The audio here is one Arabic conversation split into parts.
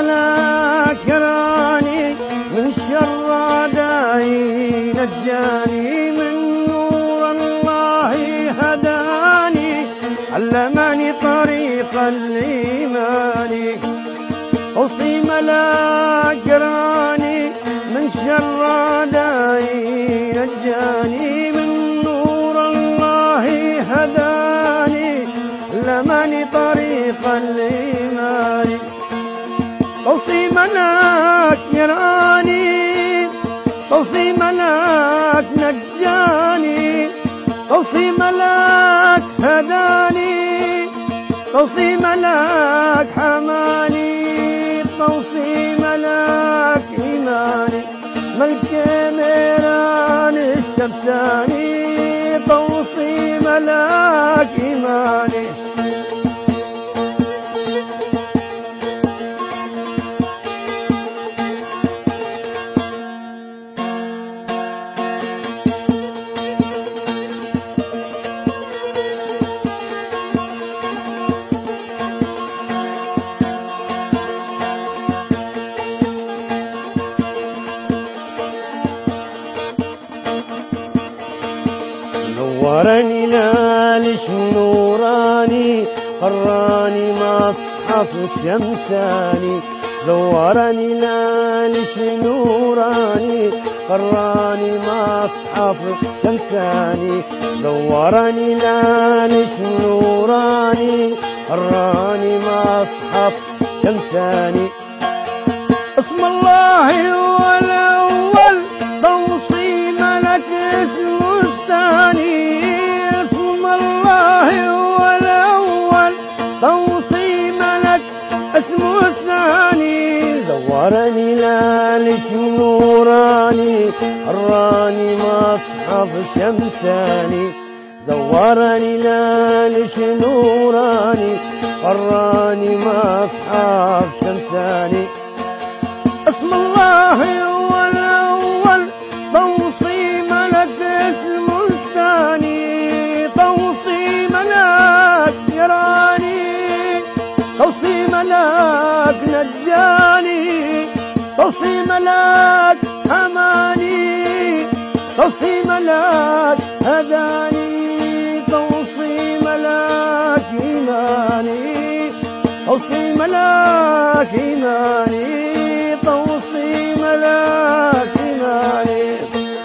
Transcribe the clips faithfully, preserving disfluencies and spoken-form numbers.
ملاك يراني من شر أعدائي نجاني من نور الله هداني علمني طريق الإيمان أوصي ملاك يراني من شر أعدائي نجاني من نور الله هداني علمني طريق الإيمان أوصي ملاك يراني أوصي ملاك نجاني أوصي ملاك هداني أوصي ملاك حماني أوصي ملاك إيماني ملك ميران الشمساني توصي ملاك إيماني نورني لالش نوراني قراني مصحف شمساني نورني لالش نوراني قراني مصحف شمساني نورني لالش نوراني قراني مصحف شمساني اسم الله هو الأول توصي ملك اسمه الثاني اسم الله هو الأول توصي ملك اسمه الثاني زورني لالش نوراني قراني مصحف شمساني زورني لالش نوراني قراني مصحف شمساني اسم الله هو الأول توصي ملك اسمه الثاني توصي ملاك يراني توصي ملاك نجاني توصي ملاك حماني توصي ملاك هداني توصي ملاك إيماني توصي ملاك إيماني توصي ملاك إيماني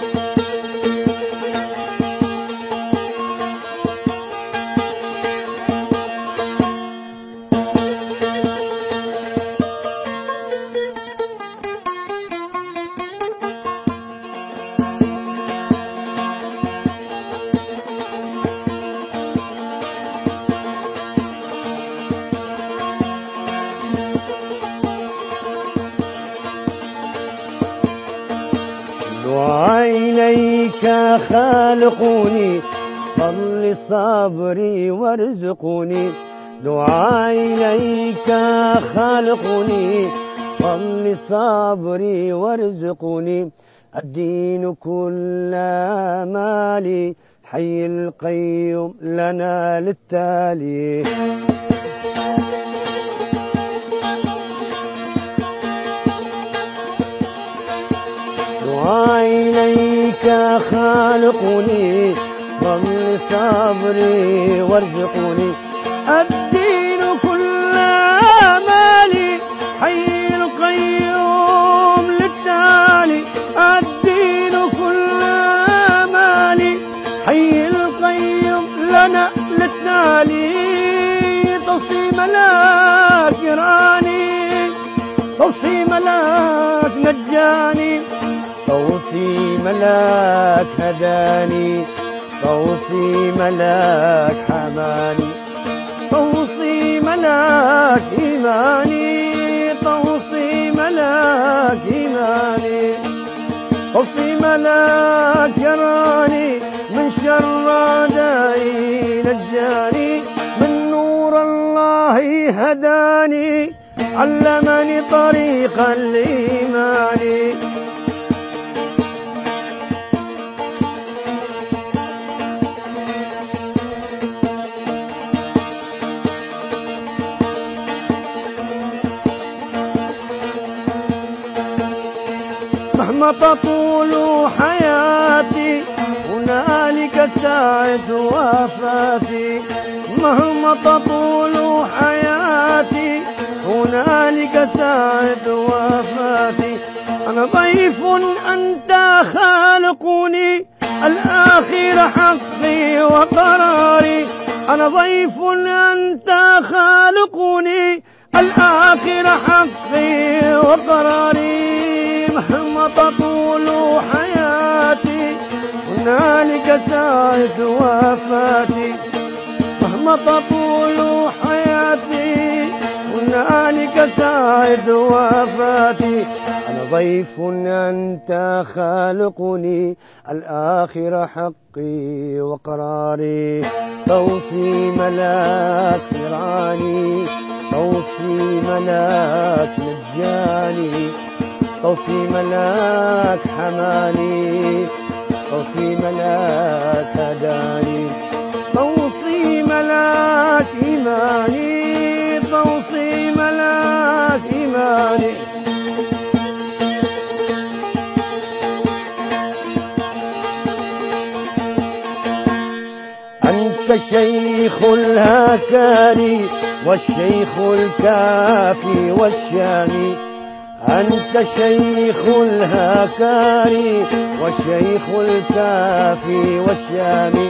دعاء إليك خالقوني صل صبري وارزقوني دعاء إليك خالقوني صل صبري وارزقوني الدين كل مالي حي القيوم لنا للتالي دعاء إليك خالقوني ضل صبري وارزقوني الدين كل مالي حي القيوم للتالي الدين كل مالي حي القيوم لنا للتالي توصي ملاك يراني توصي ملاك نجاني توصي ملاك هداني توصي ملاك حماني توصي ملاك إيماني توصي ملاك إيماني توصي ملاك يراني من شر أعدائي نجاني من نور الله هداني علمني طريق الإيمان مهما تطول حياتي هنالك ساعة وفاتي، مهما تطول حياتي هنالك ساعة وفاتي. أنا ضيف أنت خالقني الآخر حقي وقراري، أنا ضيف أنت خالقني الآخر حقي وقراري. مهما تطول حياتي هنالك ساعة وفاتي، مهما تطول حياتي هنالك ساعة وفاتي. أنا ضيف أنت خالقني الآخر حقي وقراري. توصي ملاك فرعاني، توصي ملاك نجاني، توصي ملاك حماني، توصي ملاك هداني، توصي ملاك إيماني، توصي ملاك إيماني. أنت شيخ الهكاري والشيخ الكافي والشامي، أنت شيخ الهكاري والشيخ الكافي والشامي.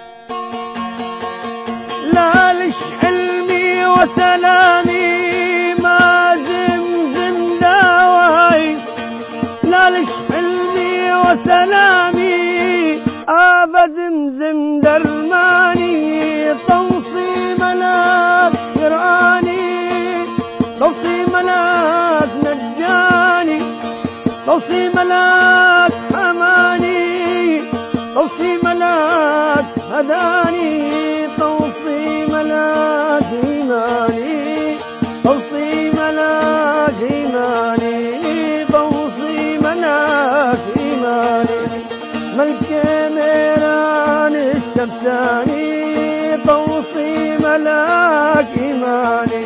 لا لش حلمي وسلامي ما زمزم دواي، لا لش حلمي وسلامي آبا زمزم درماني. توصي ملاك فرعاني، توصي ملاك نجاني، توصي ملاك حماني، توصي ملاك هداني، توصي ملاك إيماني، توصي ملاك إيماني، توصي ملاك إيماني. ملك ميران الشمساني توصي ملاك إيماني.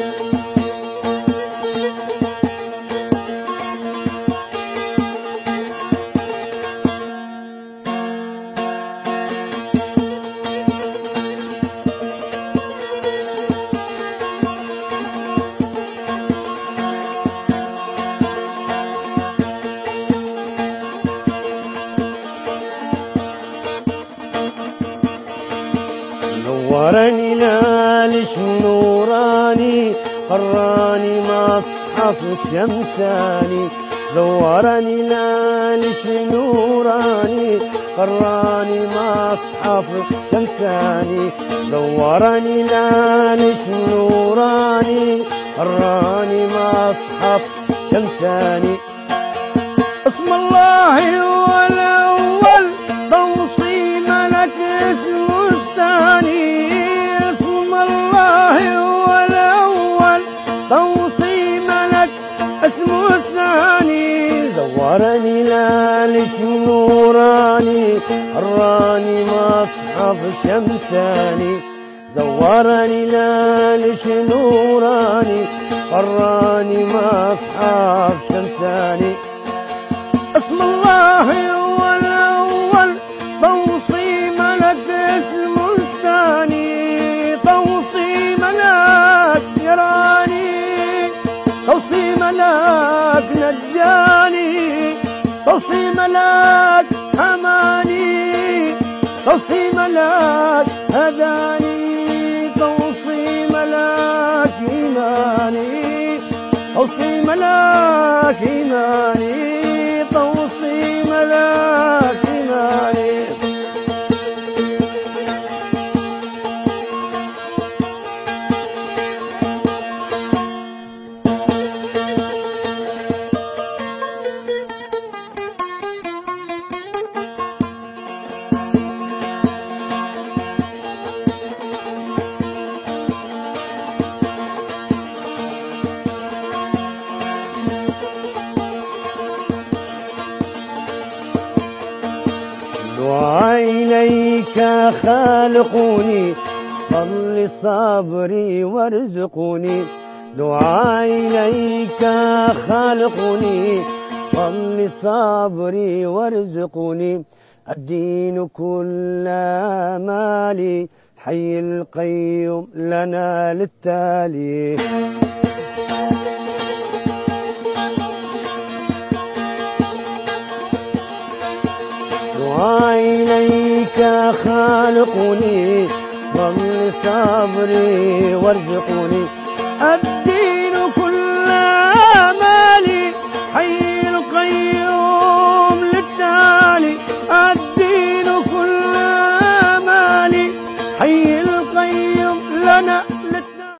نورني لالش نوراني قراني مصحف شمساني، نورني لالش نوراني قراني مصحف شمساني، نورني لالش نوراني قراني مصحف شمساني. اسم الله هو الأول توصي ملك اسمه الثاني، اسم الله هو الأول توصي ملك اسمه الثاني. زورني لالش نوراني قراني مصحف شمساني، زورني لالش نوراني قراني مصحف شمساني. اسم الله هو الأول توصي ملك اسمه الثاني، توصي ملاك يراني، توصي ملاك نجاني، توصي ملاك حماني، توصي ملاك هداني، توصي ملاك إيماني، توصي ملاك إيماني، توصي ملاك إيماني. دعاء إليك خالقوني صل صبري وارزقوني، دعاء إليك خالقوني ظل صبري وارزقني الدين كل مالي حي القيوم لنا للتالي وإليك خالقني ظل صبري وارزقني